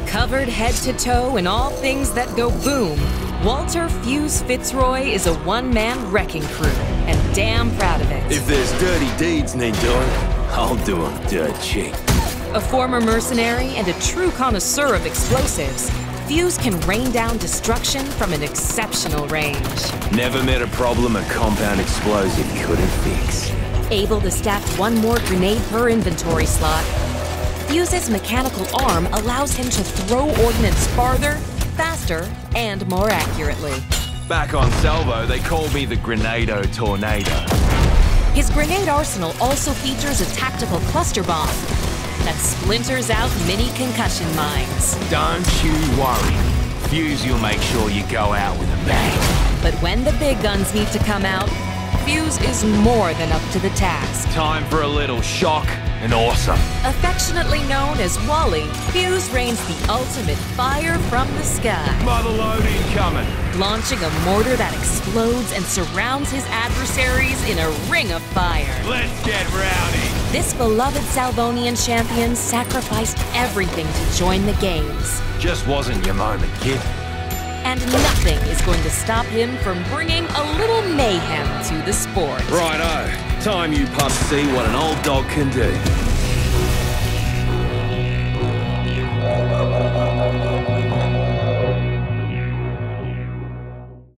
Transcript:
Covered head to toe in all things that go boom, Walter Fuse Fitzroy is a one-man wrecking crew, and damn proud of it. If there's dirty deeds need doing, I'll do them dirt cheap. A former mercenary and a true connoisseur of explosives, Fuse can rain down destruction from an exceptional range. Never met a problem a compound explosive couldn't fix. Able to stack one more grenade per inventory slot, Fuse's mechanical arm allows him to throw ordnance farther, faster, and more accurately. Back on Salvo, they call me the Grenado Tornado. His grenade arsenal also features a tactical cluster bomb that splinters out mini concussion mines. Don't you worry. Fuse, you'll make sure you go out with a bang. But when the big guns need to come out, Fuse is more than up to the task. Time for a little shock and awesome. Affectionately known as Wally, Fuse rains the ultimate fire from the sky. Mother load incoming. Launching a mortar that explodes and surrounds his adversaries in a ring of fire. Let's get rowdy. This beloved Salvonian champion sacrificed everything to join the games. Just wasn't your moment, kid. And nothing is going to stop him from bringing a little mayhem to the sport. Righto. Time you pups see what an old dog can do.